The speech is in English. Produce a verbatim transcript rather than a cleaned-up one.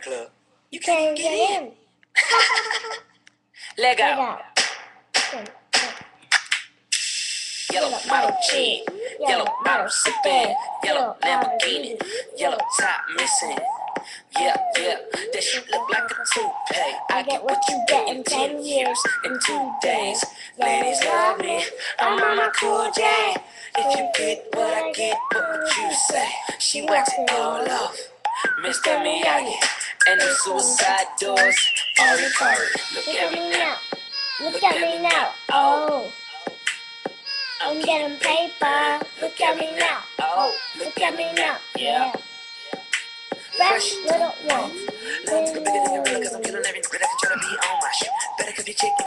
club. You Can't can't get in. in. Leg Get out. out. Yellow model chick. Yellow bottle sipping. Yellow Lamborghini. Yellow top missing. Yeah, yeah, that shit look like a toupee. I get what you get in ten years, in two days. Ladies love me, I'm on my cool J. If you get what I get, what would you say? She wax it all off, Mister Miyagi. And the suicide doors are encouraged. Look at me now, Look at me now. Oh, I'm getting paper. Look at me now. oh, Look at me now. yeah. Fresh little one. Love to be bigger than your brother, cause I'm killing every bit I can try to be on my shit. Better cause you chick.